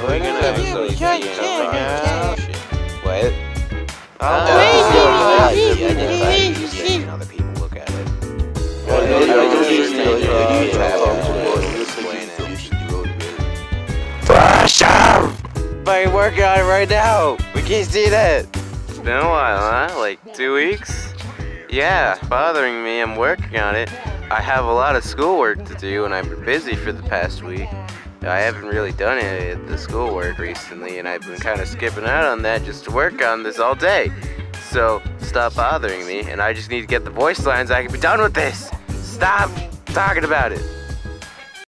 We're gonna have a social What? Oh, and other people look at it. Flash out! Fucking working on it right now! We can't see that! It's been a while, huh? Like 2 weeks? Yeah, bothering me. I'm working on it. I have a lot of schoolwork to do, and I've been busy for the past week. I haven't really done any of the schoolwork recently, and I've been kind of skipping out on that just to work on this all day. So, stop bothering me, and I just need to get the voice lines. I can be done with this. Stop talking about it.